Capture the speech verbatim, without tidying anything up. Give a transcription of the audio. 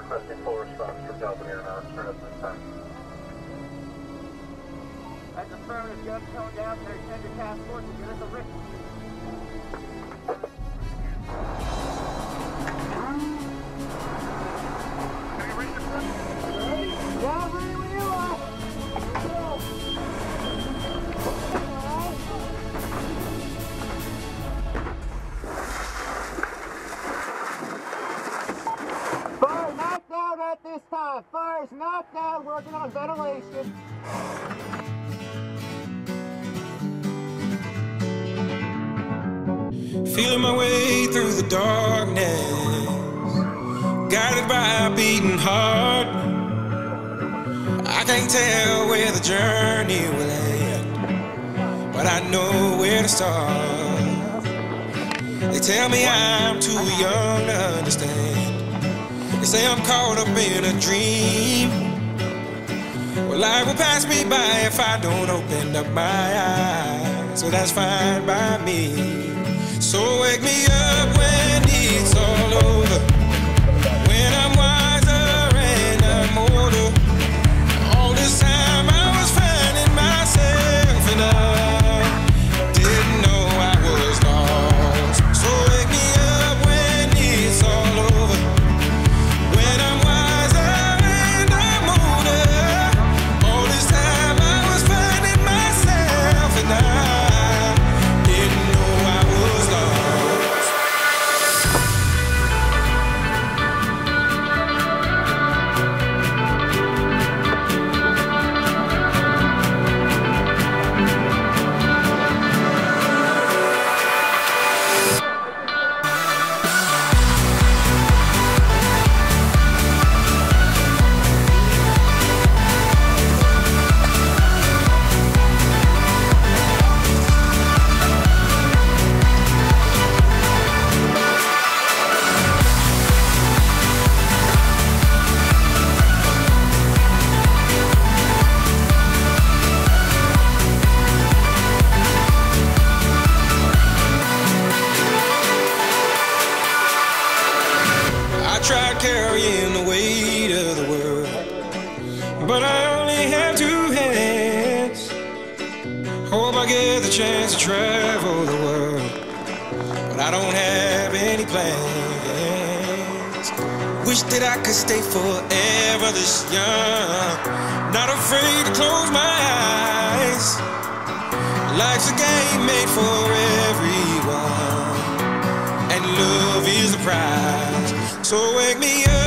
requesting full response from Delta Airlines for this time. That's affirmative, Jeff. Tone down their extended task force and give us a written. Yeah, ready when you are. Fire knocked down at this time. Fire's knocked down, working on ventilation. Feeling my way through the darkness, guided by a beating heart. I can't tell where the journey will end, but I know where to start. They tell me I'm too young to understand. They say I'm caught up in a dream. Well, life will pass me by if I don't open up my eyes, so that's fine by me. So wake me up when it's all over, when I'm wiser and I'm older. All this time I was finding myself and I didn't know I was lost. So wake me up when it's all over, when I'm wiser and I'm older. All this time I was finding myself and I didn't know I was lost. Tried carrying the weight of the world, but I only have two hands. Hope I get the chance to travel the world, but I don't have any plans. Wish that I could stay forever this young, not afraid to close my eyes. Life's a game made for everyone, and love is the prize. So wake me up